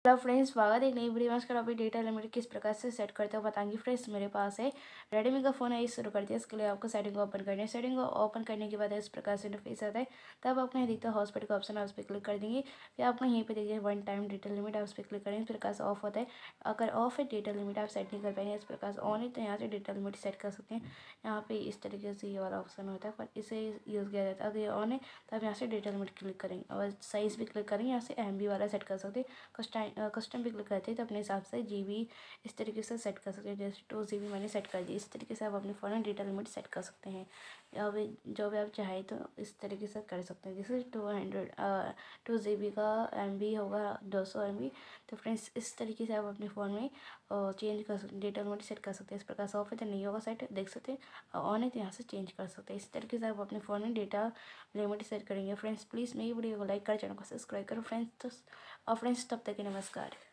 Hello friends, स्वागत है एक नई वीडियो में। इसका अभी डेटा लिमिट किस प्रकार से सेट करते हो बताएंगे। फ्रेंड्स, मेरे पास है रेडमी का फ़ोन है, इस शुरू कर दिया। इसके लिए आपको सेटिंग को ओपन करनी है। सेटिंग को ओपन करने के बाद इस प्रकार से इंटरफेस आता है। तब आपको यहाँ दिखता है हॉटस्पॉट का ऑप्शन है, उस पर क्लिक कर देंगे। फिर आपको यहीं पे देखिए वन टाइम डेटा लिमिट है, उस पर क्लिक करेंगे। इस प्रकार से ऑफ होता है। अगर ऑफ है डेटा लिमिट आप सेट नहीं कर पाएंगे। इस प्रकार से ऑन है तो यहाँ से डेटा लिमिट सेट कर सकते हैं। यहाँ पे इस तरीके से ये वाला ऑप्शन होता है, पर इसे यूज़ किया जाता है। अगर ये ऑन है तो आप यहाँ से डेटा लिमिट क्लिक करेंगे और साइज़ भी क्लिक करेंगे। यहाँ से MB वाला सेट कर सकते हैं। कस्टम भी क्लिक करते हैं तो अपने हिसाब से GB इस तरीके से सेट कर सकते हैं। जैसे 2 GB मैंने सेट कर दी। इस तरीके से आप अपने फ़ोन में डेटा लिमिट सेट कर सकते हैं। या भी जो भी आप चाहें तो इस तरीके से कर सकते हैं। जैसे 2 GB का MB होगा 200 MB। तो फ्रेंड्स, इस तरीके से आप अपने फ़ोन में चेंज कर सकते, डेटा लिमिट सेट कर सकते हैं। इस प्रकार से ऑफ है तो नहीं होगा सेट, देख सकते हैं। ऑन है तो यहाँ से चेंज कर सकते हैं। इस तरीके से आप अपने फ़ोन में डेटा लिमिट सेट करेंगे। फ्रेंड्स, प्लीज़ मेरी वीडियो को लाइक कर, चैनल को सब्सक्राइब करो फ्रेंड्स। और फ्रेंड्स, तब तक के नमस्कार।